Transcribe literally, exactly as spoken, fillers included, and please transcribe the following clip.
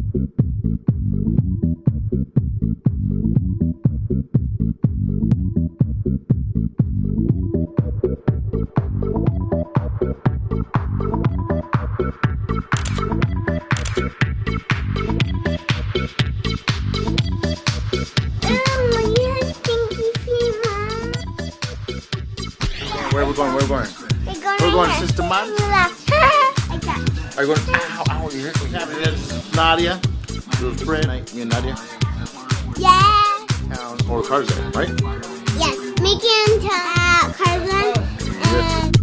Where are we going? Where are we going? We're going, We're going Sister Man? Like that. Are you going? Ow, ow, you hit me. This is Nadia, little friend, me and Nadia. Yeah. Town or Tarzan, right? Yes. Mickey and uh, Tarzan. Yes.